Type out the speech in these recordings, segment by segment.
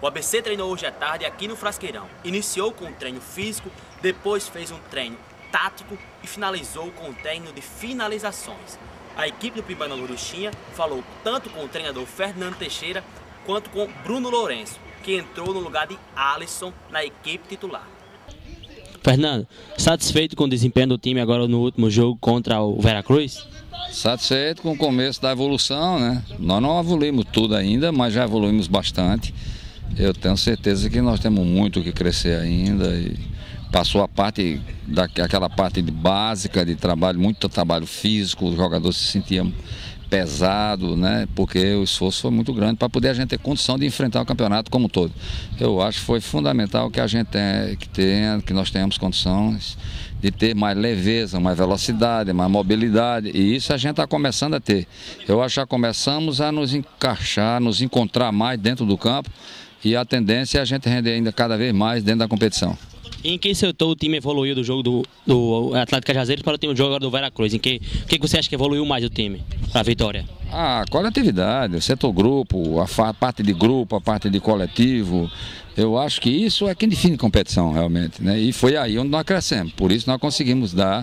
ABC treinou hoje à tarde aqui no Frasqueirão. Iniciou com um treino físico, depois fez um treino tático e finalizou com um treino de finalizações. A equipe do Pimbana Uruchinha falou tanto com o treinador Fernando Teixeira quanto com Bruno Lourenço, que entrou no lugar de Alisson na equipe titular. Fernando, satisfeito com o desempenho do time agora no último jogo contra o Veracruz? Satisfeito com o começo da evolução, né? Nós não evoluímos tudo ainda, mas já evoluímos bastante. Eu tenho certeza que nós temos muito que crescer ainda. E passou aquela parte básica de trabalho, muito trabalho físico, o jogador se sentia pesado, né? Porque o esforço foi muito grande para poder a gente ter condição de enfrentar o campeonato como um todo. Eu acho que foi fundamental que a gente que nós tenhamos condições de ter mais leveza, mais velocidade, mais mobilidade, e isso a gente está começando a ter. Eu acho que já começamos a nos encaixar, nos encontrar mais dentro do campo, e a tendência é a gente render ainda cada vez mais dentro da competição. Em que setor o time evoluiu do jogo do Atlético Cajazeiras para o time do jogo agora do Veracruz? Em que você acha que evoluiu mais o time para a vitória? A coletividade, o setor grupo, a parte de grupo, a parte de coletivo. Eu acho que isso é quem define competição realmente, né? E foi aí onde nós crescemos. Por isso nós conseguimos dar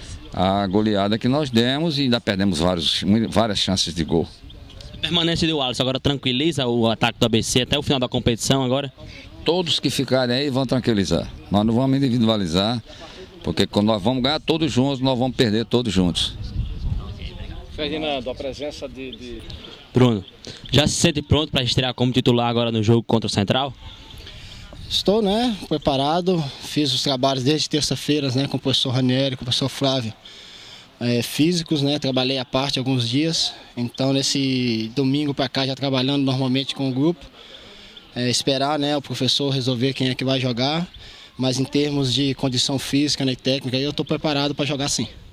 a goleada que nós demos e ainda perdemos várias chances de gol. A permanência do Alisson agora tranquiliza o ataque do ABC até o final da competição agora? Todos que ficarem aí vão tranquilizar. Nós não vamos individualizar, porque quando nós vamos ganhar todos juntos, nós vamos perder todos juntos. Ferdinando, a presença de... Bruno, já se sente pronto para estrear como titular agora no jogo contra o Central? Estou, preparado. Fiz os trabalhos desde terça-feira, com o professor Ranieri, com o professor Flávio, físicos, trabalhei à parte alguns dias. Então, nesse domingo para cá, já trabalhando normalmente com o grupo. Esperar o professor resolver quem é que vai jogar, mas em termos de condição física e técnica, eu estou preparado para jogar sim.